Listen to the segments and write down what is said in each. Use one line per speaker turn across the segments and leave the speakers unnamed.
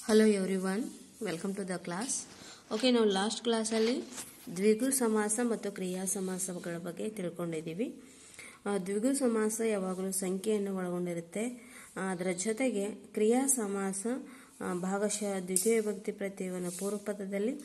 Hello everyone, welcome to the class. Okay, ನಾವು last ಕ್ಲಾಸಲ್ಲಿ ದ್ವಿಗು ಸಮಾಸ ಮತ್ತು ಕ್ರಿಯಾ ಸಮಾಸಗಳ ಬಗ್ಗೆ ತಿಳ್ಕೊಂಡಿದ್ದೀವಿ. ದ್ವಿಗು ಸಮಾಸ ಯಾವಾಗಲೂ ಸಂಖ್ಯೆಯನ್ನು ಒಳಗೊಂಡಿರುತ್ತೆ. ಅದರ ಜೊತೆಗೆ ಕ್ರಿಯಾ ಸಮಾಸ ಭಾಗಶಃ ದ್ವಿತೀಯ ವಿಭಕ್ತಿ ಪ್ರತ್ಯಯವನ್ನು ಪೂರ್ವ ಪದದಲ್ಲಿ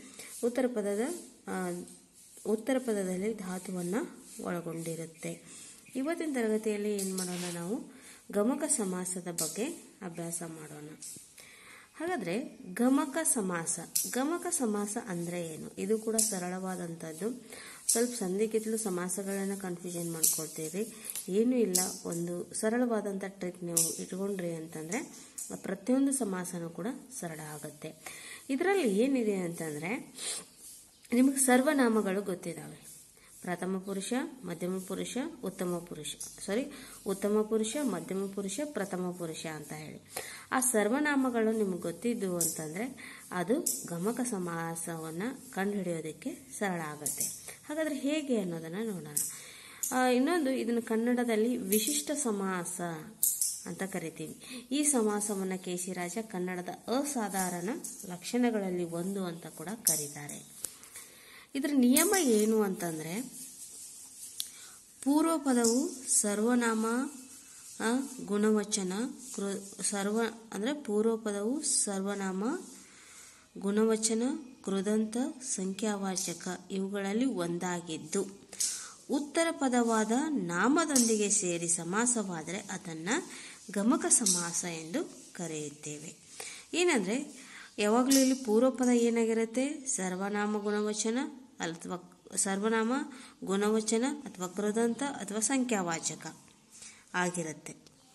ಉತ್ತರ ಪದದಲ್ಲಿ ಧಾತುವನ್ನು ಒಳಗೊಂಡಿರುತ್ತೆ. ಇವತ್ತಿನ ತರಗತಿಯಲ್ಲಿ ಏನು ಮಾಡೋಣ, ನಾವು ಗಮಕ ಸಮಾಸದ ಬಗ್ಗೆ ಅಭ್ಯಾಸ ಮಾಡೋಣ. ಹಾಗಾದರೆ ಗಮಕ ಸಮಾಸ ಅಂದರೆ ಏನು? ಇದು ಕೂಡ ಸರಳವಾದಂಥದ್ದು. ಸ್ವಲ್ಪ ಸಂಧಿಗಿತ್ಲು ಸಮಾಸಗಳನ್ನು ಕನ್ಫ್ಯೂಷನ್ ಮಾಡ್ಕೊಳ್ತೀರಿ. ಏನೂ ಇಲ್ಲ, ಒಂದು ಸರಳವಾದಂಥ ಟ್ರಿಕ್ ನೀವು ಇಟ್ಕೊಂಡ್ರಿ ಅಂತಂದರೆ ಪ್ರತಿಯೊಂದು ಸಮಾಸನೂ ಕೂಡ ಸರಳ ಆಗುತ್ತೆ. ಇದರಲ್ಲಿ ಏನಿದೆ ಅಂತಂದರೆ, ನಿಮಗೆ ಸರ್ವನಾಮಗಳು ಗೊತ್ತಿದ್ದಾವೆ. ಪ್ರಥಮ ಪುರುಷ, ಮಧ್ಯಮ ಪುರುಷ, ಉತ್ತಮ ಪುರುಷ, ಮಧ್ಯಮ ಪುರುಷ, ಪ್ರಥಮ ಪುರುಷ ಅಂತ ಹೇಳಿ ಆ ಸರ್ವನಾಮಗಳು ನಿಮ್ಗೆ ಗೊತ್ತಿದ್ದು ಅಂತಂದರೆ ಅದು ಗಮಕ ಸಮಾಸವನ್ನು ಕಂಡುಹಿಡಿಯೋದಕ್ಕೆ ಸರಳ ಆಗುತ್ತೆ. ಹಾಗಾದರೆ ಹೇಗೆ ಅನ್ನೋದನ್ನು ನೋಡೋಣ. ಇನ್ನೊಂದು, ಇದನ್ನು ಕನ್ನಡದಲ್ಲಿ ವಿಶಿಷ್ಟ ಸಮಾಸ ಅಂತ ಕರಿತೀವಿ. ಈ ಸಮಾಸವನ್ನು ಕೆ.ಸಿ. ರಾಜ ಕನ್ನಡದ ಅಸಾಧಾರಣ ಲಕ್ಷಣಗಳಲ್ಲಿ ಒಂದು ಅಂತ ಕೂಡ ಕರೀತಾರೆ. ಇದರ ನಿಯಮ ಏನು ಅಂತಂದರೆ, ಪೂರ್ವ ಪದವು ಸರ್ವನಾಮ ಗುಣವಚನ ಪೂರ್ವ ಪದವು ಸರ್ವನಾಮ ಗುಣವಚನ ಕೃದಂತ ಸಂಖ್ಯಾವಾಚಕ ಇವುಗಳಲ್ಲಿ ಒಂದಾಗಿದ್ದು ಉತ್ತರ ಪದವಾದ ನಾಮದೊಂದಿಗೆ ಸೇರಿ ಸಮಾಸವಾದರೆ ಅದನ್ನು ಗಮಕ ಸಮಾಸ ಎಂದು ಕರೆಯುತ್ತೇವೆ. ಏನಂದರೆ, ಯಾವಾಗಲೂ ಇಲ್ಲಿ ಪೂರ್ವ ಪದ ಏನಾಗಿರುತ್ತೆ? ಸರ್ವನಾಮ ಗುಣವಚನ ಅಥವಾ ಸರ್ವನಾಮ ಗುಣವಚನ ಅಥವಾ ಕೃದಂತ ಅಥವಾ ಸಂಖ್ಯಾವಾಚಕ ಆಗಿರುತ್ತೆ.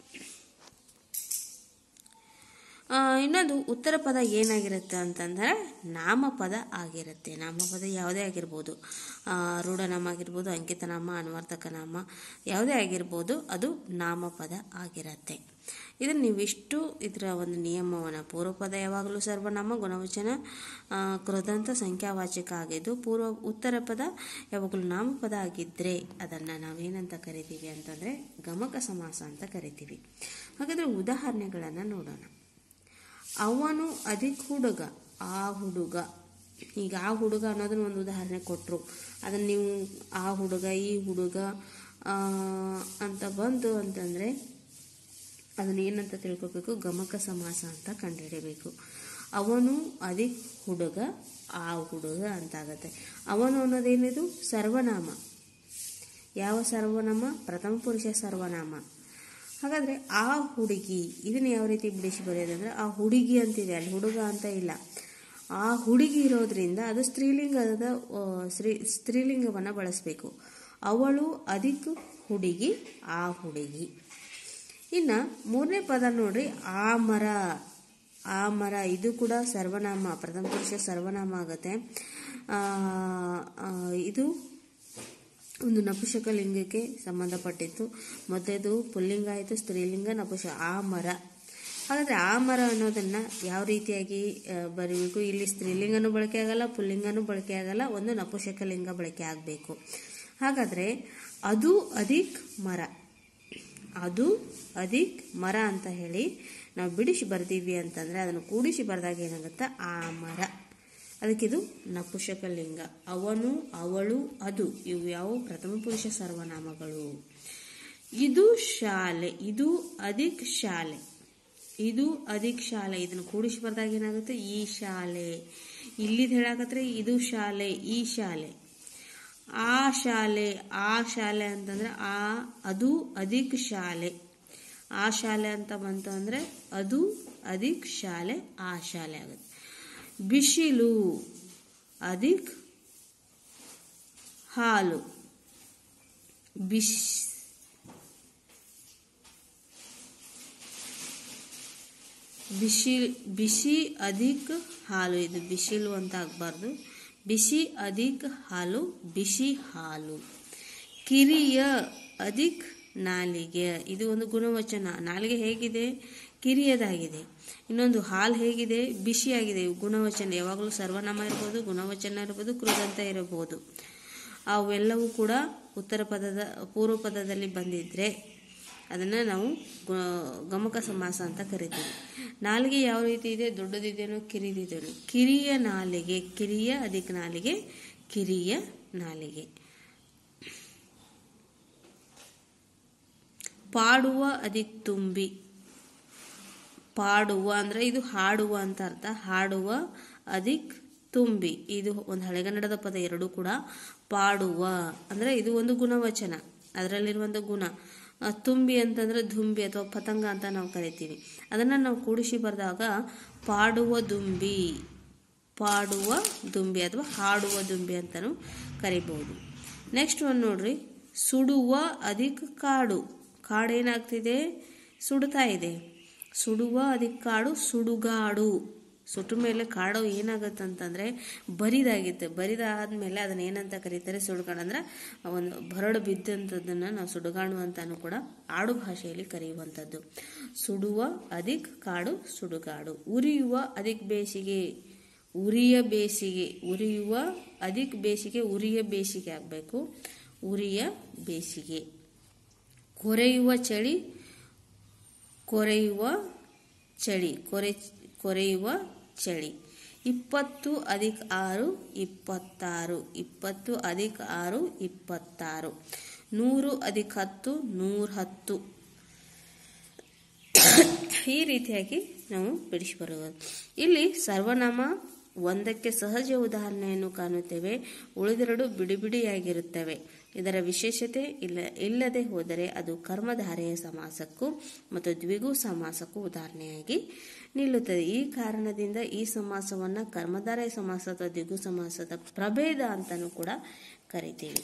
ಇನ್ನೊಂದು, ಉತ್ತರ ಪದ ಏನಾಗಿರುತ್ತೆ ಅಂತಂದರೆ ನಾಮಪದ ಆಗಿರುತ್ತೆ. ನಾಮಪದ ಯಾವುದೇ ಆಗಿರ್ಬೋದು, ರೂಢನಾಮ ಆಗಿರ್ಬೋದು, ಅಂಕಿತನಾಮ, ಅನ್ವರ್ಥಕ ನಾಮ ಯಾವುದೇ ಆಗಿರ್ಬೋದು, ಅದು ನಾಮಪದ ಆಗಿರುತ್ತೆ. ಇದನ್ನು ನೀವಿಷ್ಟು ಇದರ ಒಂದು ನಿಯಮವನ್ನು, ಪೂರ್ವಪದ ಯಾವಾಗಲೂ ಸರ್ವನಾಮ ಗುಣವಚನ ಕೃದಂತ ಸಂಖ್ಯಾವಾಚಕ ಆಗಿದ್ದು ಉತ್ತರ ಪದ ಯಾವಾಗಲೂ ನಾಮಪದ ಆಗಿದ್ದರೆ ಅದನ್ನು ನಾವೇನಂತ ಕರಿತೀವಿ ಅಂತಂದರೆ ಗಮಕ ಸಮಾಸ ಅಂತ ಕರಿತೀವಿ. ಹಾಗಾದರೆ ಉದಾಹರಣೆಗಳನ್ನು ನೋಡೋಣ. ಅವನು ಅಧಿಕ ಹುಡುಗ, ಆ ಹುಡುಗ. ಈಗ ಆ ಹುಡುಗ ಅನ್ನೋದನ್ನ ಒಂದು ಉದಾಹರಣೆ ಕೊಟ್ಟರು. ಅದನ್ನು ನೀವು ಆ ಹುಡುಗ, ಈ ಹುಡುಗ ಅಂತ ಬಂತು ಅಂತಂದರೆ ಅದನ್ನು ಏನಂತ ತಿಳ್ಕೊಬೇಕು? ಗಮಕ ಸಮಾಸ ಅಂತ ಕಂಡುಹಿಡಬೇಕು. ಅವನು ಅಧಿಕ ಹುಡುಗ, ಆ ಹುಡುಗ ಅಂತಾಗತ್ತೆ. ಅವನು ಅನ್ನೋದೇನಿದು? ಸರ್ವನಾಮ. ಯಾವ ಸರ್ವನಾಮ? ಪ್ರಥಮ ಪುರುಷ ಸರ್ವನಾಮ. ಹಾಗಾದರೆ ಆ ಹುಡುಗಿ, ಇದನ್ನು ಯಾವ ರೀತಿ ಬಿಡಿಸಿ ಬರೆಯೋದಂದ್ರೆ, ಆ ಹುಡುಗಿ ಅಂತಿದೆ, ಅಲ್ಲಿ ಹುಡುಗ ಅಂತ ಇಲ್ಲ. ಆ ಹುಡುಗಿ ಇರೋದ್ರಿಂದ ಅದು ಸ್ತ್ರೀಲಿಂಗವನ್ನು ಬಳಸಬೇಕು. ಅವಳು ಅಧಿಕ ಹುಡುಗಿ, ಆ ಹುಡುಗಿ. ಇನ್ನು ಮೂರನೇ ಪದ ನೋಡ್ರಿ, ಆ ಮರ. ಇದು ಕೂಡ ಸರ್ವನಾಮ, ಪ್ರಥಮ ಪುರುಷ ಸರ್ವನಾಮ ಆಗುತ್ತೆ. ಇದು ಒಂದು ನಪುಂಸಕ ಲಿಂಗಕ್ಕೆ ಸಂಬಂಧಪಟ್ಟಿತ್ತು. ಮೊದಲೇದು ಪುಲ್ಲಿಂಗ ಆಯಿತು, ಸ್ತ್ರೀಲಿಂಗ, ನಪುಂಸಕ. ಆ ಮರ. ಹಾಗಾದರೆ ಆ ಮರ ಅನ್ನೋದನ್ನು ಯಾವ ರೀತಿಯಾಗಿ ಬರೀಬೇಕು? ಇಲ್ಲಿ ಸ್ತ್ರೀಲಿಂಗನೂ ಬಳಕೆ ಆಗಲ್ಲ, ಪುಲ್ಲಿಂಗನೂ ಬಳಕೆ ಆಗಲ್ಲ, ಒಂದು ನಪುಂಸಕ ಲಿಂಗ ಬಳಕೆ ಆಗಬೇಕು. ಹಾಗಾದರೆ ಅದು ಅಧಿಕ್ ಮರ, ಅದು ಅಧಿಕ್ ಮರ ಅಂತ ಹೇಳಿ ನಾವು ಬಿಡಿಸಿ ಬರ್ತೀವಿ ಅಂತಂದರೆ ಅದನ್ನು ಕೂಡಿಸಿ ಬರೆದಾಗ ಏನಾಗುತ್ತೆ? ಆ ಮರ. ಅದಕ್ಕಿದು ನಪುಂಸಕ ಲಿಂಗ. ಅವನು, ಅವಳು, ಅದು ಇವು ಯಾವ? ಪ್ರಥಮ ಪುರುಷ ಸರ್ವನಾಮಗಳು. ಇದು ಶಾಲೆ, ಇದು ಅಧಿಕ್ ಶಾಲೆ, ಇದು ಅಧಿಕ್ ಶಾಲೆ. ಇದನ್ನು ಕೂಡಿಸಿ ಬರೆದಾಗ ಏನಾಗುತ್ತೆ? ಈ ಶಾಲೆ. ಇಲ್ಲಿದು ಹೇಳಾಕತ್ರೆ ಇದು ಶಾಲೆ, ಈ ಶಾಲೆ. ಆ ಶಾಲೆ ಅಂತಂದ್ರೆ ಅದು ಅಧಿಕ್ ಶಾಲೆ. ಆ ಶಾಲೆ ಅಂತ ಬಂತು ಅಂದರೆ ಅದು ಅಧಿಕ್ ಶಾಲೆ, ಆ ಶಾಲೆ ಆಗುತ್ತೆ. ಬಿಸಿಲು ಅಧಿಕ್ ಹಾಲು, ಬಿಸಿ ಅಧಿಕ್ ಹಾಲು. ಇದು ಬಿಸಿಲು ಅಂತ ಆಗಬಾರ್ದು, ಬಿಸಿ ಅಧಿಕ್ ಹಾಲು, ಬಿಸಿ ಹಾಲು. ಕಿರಿಯ ಅಧಿಕ್ ನಾಲಿಗೆ. ಇದು ಒಂದು ಗುಣವಚನ. ನಾಲಿಗೆ ಹೇಗಿದೆ? ಕಿರಿಯದಾಗಿದೆ. ಇನ್ನೊಂದು ಹಾಲು ಹೇಗಿದೆ? ಬಿಸಿಯಾಗಿದೆ. ಗುಣವಚನ. ಯಾವಾಗಲೂ ಸರ್ವನಾಮ ಇರ್ಬೋದು, ಗುಣವಚನ ಇರ್ಬೋದು, ಕೃದಂತ ಇರಬಹುದು. ಅವೆಲ್ಲವೂ ಕೂಡ ಪೂರ್ವ ಪದದಲ್ಲಿ ಬಂದಿದ್ರೆ ಅದನ್ನು ನಾವು ಗಮಕ ಸಮಾಸ ಅಂತ ಕರಿತೀವಿ. ನಾಲಿಗೆ ಯಾವ ರೀತಿ ಇದೆ? ದೊಡ್ಡದಿದೆಯೋ ಕಿರಿದಿದೆಯೋ? ಕಿರಿಯ ನಾಲಿಗೆ, ಕಿರಿಯ ಅಧಿಕ ನಾಲಿಗೆ, ಕಿರಿಯ ನಾಲಿಗೆ. ಪಾಡುವ ಅಧಿಕ್ ತುಂಬಿ. ಪಾಡುವ ಅಂದರೆ ಇದು ಹಾಡುವ ಅಂತ ಅರ್ಥ. ಹಾಡುವ ಅಧಿಕ್ ತುಂಬಿ, ಇದು ಒಂದು ಹಳೆಗನ್ನಡದ ಪದ. ಎರಡೂ ಕೂಡ ಪಾಡುವ ಅಂದರೆ ಇದು ಒಂದು ಗುಣವಚನ, ಅದರಲ್ಲಿರುವಂಥ ಗುಣ. ತುಂಬಿ ಅಂತಂದ್ರೆ ದುಂಬಿ ಅಥವಾ ಪತಂಗ ಅಂತ ನಾವು ಕರಿತೀವಿ. ಅದನ್ನು ನಾವು ಕೂಡಿಸಿ ಬರೆದಾಗ ಪಾಡುವ ದುಂಬಿ, ಪಾಡುವ ದುಂಬಿ ಅಥವಾ ಹಾಡುವ ದುಂಬಿ ಅಂತಲೂ ಕರಿಬಹುದು. ನೆಕ್ಸ್ಟ್ ಒಂದು ನೋಡ್ರಿ, ಸುಡುವ ಅಧಿಕ್ ಕಾಡು. ಕಾಡು ಏನಾಗ್ತಿದೆ? ಸುಡ್ತಾ ಇದೆ. ಸುಡುವ ಅಧಿಕ್ ಕಾಡು, ಸುಡುಗಾಡು. ಸುಟ್ಟ ಮೇಲೆ ಕಾಡು ಏನಾಗುತ್ತೆ ಅಂತಂದರೆ ಬರಿದಾಗಿತ್ತು. ಬರಿದಾದ್ಮೇಲೆ ಅದನ್ನ ಏನಂತ ಕರೀತಾರೆ? ಸುಡುಗಾಡು. ಅಂದ್ರೆ ಒಂದು ಬರಡು ಬಿದ್ದಂಥದ್ದನ್ನು ನಾವು ಸುಡುಗಾಡು ಅಂತಾನು ಕೂಡ ಆಡು ಭಾಷೆಯಲ್ಲಿ ಕರೆಯುವಂಥದ್ದು. ಸುಡುವ ಅಧಿಕ್ ಕಾಡು, ಸುಡುಗಾಡು. ಉರಿಯುವ ಅಧಿಕ್ ಬೇಸಿಗೆ, ಉರಿಯ ಬೇಸಿಗೆ. ಉರಿಯುವ ಅಧಿಕ್ ಬೇಸಿಗೆ, ಉರಿಯ ಬೇಸಿಗೆ ಆಗಬೇಕು. ಉರಿಯ ಬೇಸಿಗೆ. ಕೊರೆಯುವ ಚಳಿ, ಕೊರೆಯುವ ಚಳಿ, ಕೊರೆಯುವ ಚಳಿ. 20 ಅಧಿಕ್ 6 26, 20 ಅಧಿಕ್ 6 26. 100 ಅಧಿಕ್ 10 110. ಈ ರೀತಿಯಾಗಿ ನಾವು ಬಿಡಿಸಿ ಬರುವುದು. ಇಲ್ಲಿ ಸರ್ವನಾಮ ಒಂದಕ್ಕೆ ಸಹಜ ಉದಾಹರಣೆಯನ್ನು ಕಾಣುತ್ತೇವೆ, ಉಳಿದೆರಡು ಬಿಡಿಬಿಡಿಯಾಗಿರುತ್ತವೆ. ಇದರ ವಿಶೇಷತೆ ಇಲ್ಲದೆ ಹೋದರೆ ಅದು ಕರ್ಮಧಾರೆಯ ಸಮಾಸಕ್ಕೂ ಮತ್ತು ದ್ವಿಗು ಸಮಾಸಕ್ಕೂ ಉದಾಹರಣೆಯಾಗಿ ನಿಲ್ಲುತ್ತದೆ. ಈ ಕಾರಣದಿಂದ ಈ ಸಮಾಸವನ್ನು ಕರ್ಮಧಾರೆಯ ಸಮಾಸ ಅಥವಾ ದ್ವಿಗು ಸಮಾಸದ ಪ್ರಭೇದ ಅಂತಲೂ ಕೂಡ ಕರಿತೀವಿ.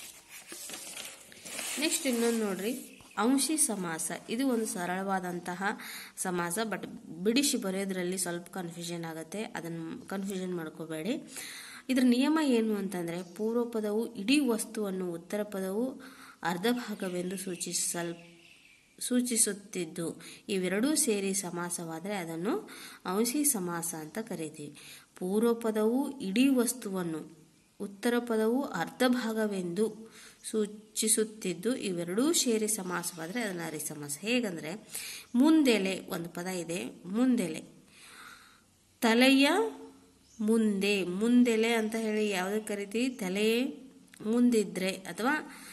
ನೆಕ್ಸ್ಟ್ ಇನ್ನೊಂದು ನೋಡ್ರಿ, ಅಂಶಿ ಸಮಾಸ. ಇದು ಒಂದು ಸರಳವಾದಂತಹ ಸಮಾಸ, ಬಟ್ ಬಿಡಿಸಿ ಬರೆಯೋದ್ರಲ್ಲಿ ಸ್ವಲ್ಪ ಕನ್ಫ್ಯೂಷನ್ ಆಗುತ್ತೆ. ಅದನ್ನು ಕನ್ಫ್ಯೂಷನ್ ಮಾಡ್ಕೋಬೇಡಿ. ಇದರ ನಿಯಮ ಏನು ಅಂತಂದರೆ, ಪೂರ್ವ ಪದವು ಇಡೀ ವಸ್ತುವನ್ನು, ಉತ್ತರ ಪದವು ಅರ್ಧ ಭಾಗವೆಂದು ಸೂಚಿಸುತ್ತಿದ್ದು ಇವೆರಡೂ ಸೇರಿ ಸಮಾಸವಾದರೆ ಅದನ್ನು ಅಂಶಿ ಸಮಾಸ ಅಂತ ಕರಿತೀವಿ. ಪೂರ್ವ ಪದವು ಇಡೀ ವಸ್ತುವನ್ನು, ಉತ್ತರ ಪದವು ಅರ್ಧ ಭಾಗವೆಂದು ಸೂಚಿಸುತ್ತಿದ್ದು ಇವೆರಡೂ ಸೇರಿ ಸಮಾಸವಾದರೆ ಅದನ್ನು ಅರಿ ಸಮಾಸ. ಹೇಗಂದರೆ, ಮುಂದೆಲೆ ಒಂದು ಪದ ಇದೆ. ಮುಂದೆಲೆ, ತಲೆಯ ಮುಂದೆ. ಮುಂದೆಲೆ ಅಂತ ಹೇಳಿ ಯಾವುದಕ್ಕೆ ಕರಿತೀವಿ? ತಲೆ ಮುಂದಿದ್ರೆ ಅಥವಾ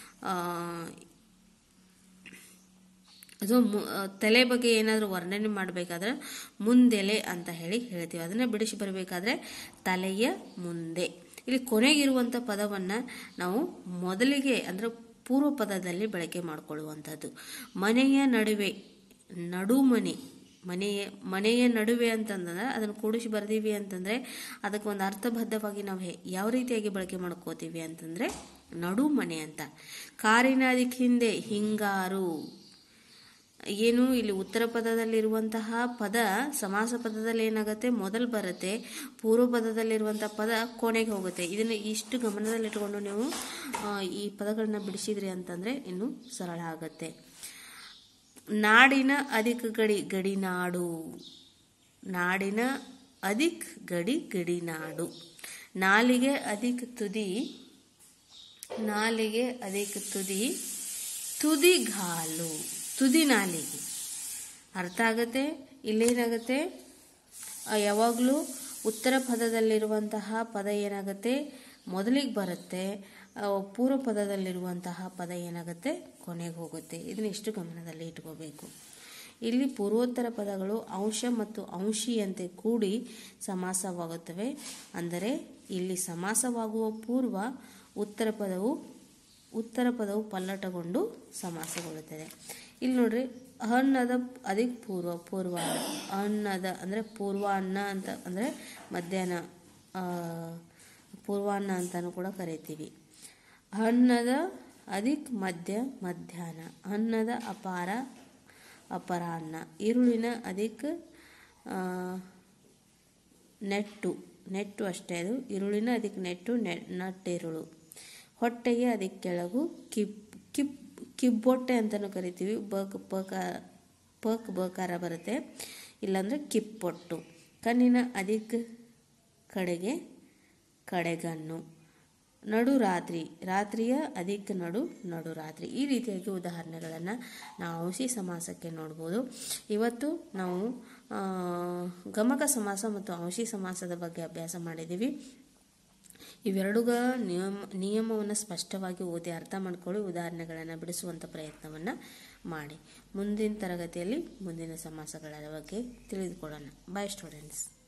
ಅದು ತಲೆ ಬಗ್ಗೆ ಏನಾದರೂ ವರ್ಣನೆ ಮಾಡಬೇಕಾದ್ರೆ ಮುಂದೆಲೆ ಅಂತ ಹೇಳಿ ಹೇಳ್ತೀವಿ. ಅದನ್ನು ಬಿಡಿಸಿ ಬರಬೇಕಾದ್ರೆ ತಲೆಯ ಮುಂದೆ. ಇಲ್ಲಿ ಕೊನೆಗಿರುವಂಥ ಪದವನ್ನು ನಾವು ಮೊದಲಿಗೆ ಅಂದರೆ ಪೂರ್ವ ಪದದಲ್ಲಿ ಬಳಕೆ ಮಾಡಿಕೊಳ್ಳುವಂಥದ್ದು. ಮನೆಯ ನಡುವೆ, ನಡುಮನೆ. ಮನೆಯ ನಡುವೆ ಅಂತಂದ್ರೆ ಅದನ್ನು ಕೂಡಿಸಿ ಬರ್ದೀವಿ ಅಂತಂದರೆ ಅದಕ್ಕೆ ಒಂದು ಅರ್ಥಬದ್ಧವಾಗಿ ನಾವು ಯಾವ ರೀತಿಯಾಗಿ ಬಳಕೆ ಮಾಡ್ಕೋತೀವಿ ಅಂತಂದರೆ ನಡು ಮನೆ ಅಂತ. ಕಾರಿನ ಅದಕ್ಕೆ ಹಿಂದೆ ಹಿಂಗಾರು. ಏನು ಇಲ್ಲಿ ಉತ್ತರ ಪದದಲ್ಲಿರುವಂತಹ ಪದ ಸಮಾಸ ಪದದಲ್ಲಿ ಏನಾಗುತ್ತೆ? ಮೊದಲು ಬರುತ್ತೆ. ಪೂರ್ವ ಪದದಲ್ಲಿರುವಂತಹ ಪದ ಕೊನೆಗೆ ಹೋಗುತ್ತೆ. ಇದನ್ನು ಇಷ್ಟು ಗಮನದಲ್ಲಿಟ್ಕೊಂಡು ನೀವು ಈ ಪದಗಳನ್ನ ಬಿಡಿಸಿದ್ರಿ ಅಂತಂದರೆ ಇನ್ನೂ ಸರಳ ಆಗುತ್ತೆ. ನಾಡಿನ ಅಧಿಕ ಗಡಿ, ಗಡಿನಾಡು. ನಾಡಿನ ಅಧಿಕ್ ಗಡಿ, ಗಡಿನಾಡು. ನಾಲಿಗೆ ಅಧಿಕ ತುದಿ, ನಾಲಿಗೆ ಅಧಿಕ ತುದಿ, ತುದಿಗಾಲು. ತುದಿ ನಾಲಿಗೆ ಅರ್ಥ ಆಗುತ್ತೆ. ಇಲ್ಲೇನಾಗುತ್ತೆ? ಯಾವಾಗಲೂ ಉತ್ತರ ಪದದಲ್ಲಿರುವಂತಹ ಪದ ಏನಾಗುತ್ತೆ? ಮೊದಲಿಗೆ ಬರುತ್ತೆ. ಪೂರ್ವ ಪದದಲ್ಲಿರುವಂತಹ ಪದ ಏನಾಗುತ್ತೆ? ಕೊನೆಗೆ ಹೋಗುತ್ತೆ. ಇದನ್ನ ಎಷ್ಟು ಗಮನದಲ್ಲಿ ಇಟ್ಕೋಬೇಕು. ಇಲ್ಲಿ ಪೂರ್ವೋತ್ತರ ಪದಗಳು ಅಂಶ ಮತ್ತು ಅಂಶಿಯಂತೆ ಕೂಡಿ ಸಮಾಸವಾಗುತ್ತವೆ. ಅಂದರೆ ಇಲ್ಲಿ ಸಮಾಸವಾಗುವ ಪೂರ್ವ ಉತ್ತರ ಪದವು ಪಲ್ಲಟಗೊಂಡು ಸಮಾಸಗೊಳ್ಳುತ್ತದೆ. ಇಲ್ಲಿ ನೋಡ್ರಿ, ಅನ್ನದ ಅದಕ್ಕೆ ಪೂರ್ವಾನ್ನ. ಅನ್ನದ ಅಂದರೆ ಪೂರ್ವಾನ್ನ ಅಂತ ಅಂದರೆ ಮಧ್ಯಾಹ್ನ, ಪೂರ್ವಾನ್ನ ಅಂತಾನು ಕೂಡ ಕರಿತೀವಿ. ಅನ್ನದ ಅಧಿಕ್ ಮಧ್ಯ, ಮಧ್ಯಾಹ್ನ. ಅನ್ನದ ಅಪಾರ, ಅಪರಾಹ್ನ. ಈರುಳ್ಳಿನ ಅಧಿಕ್ ನೆಟ್ಟು ಅಷ್ಟೇ ಅದು. ಈರುಳ್ಳಿನ ಅಧಿಕ್ ನೆಟ್ಟು, ನಟ್ಟಿರುಳು. ಹೊಟ್ಟೆಗೆ ಅದಕ್ಕೆ ಕೆಳಗು, ಕಿಬ್ಬೊಟ್ಟೆ ಅಂತಲೂ ಕರಿತೀವಿ. ಬಕಾರ ಬರುತ್ತೆ, ಇಲ್ಲಾಂದರೆ ಕಿಪ್ಪೊಟ್ಟು. ಕಣ್ಣಿನ ಅಧಿಕ್ ಕಡೆಗೆ, ಕಡೆಗಣ್ಣು. ನಡು ರಾತ್ರಿ, ರಾತ್ರಿಯ ಅಧಿಕ ನಡು, ನಡು ರಾತ್ರಿ. ಈ ರೀತಿಯಾಗಿ ಉದಾಹರಣೆಗಳನ್ನು ನಾವು ಅಂಶಿ ಸಮಾಸಕ್ಕೆ ನೋಡ್ಬೋದು. ಇವತ್ತು ನಾವು ಗಮಕ ಸಮಾಸ ಮತ್ತು ಅಂಶಿ ಸಮಾಸದ ಬಗ್ಗೆ ಅಭ್ಯಾಸ ಮಾಡಿದ್ದೀವಿ. ಇವೆರಡುಗಳ ನಿಯಮವನ್ನು ಸ್ಪಷ್ಟವಾಗಿ ಓದಿ ಅರ್ಥ ಮಾಡ್ಕೊಳ್ಳಿ, ಉದಾಹರಣೆಗಳನ್ನು ಬಿಡಿಸುವಂಥ ಪ್ರಯತ್ನವನ್ನು ಮಾಡಿ. ಮುಂದಿನ ತರಗತಿಯಲ್ಲಿ ಮುಂದಿನ ಸಮಾಸಗಳ ಬಗ್ಗೆ ತಿಳಿದುಕೊಳ್ಳೋಣ. Bye students.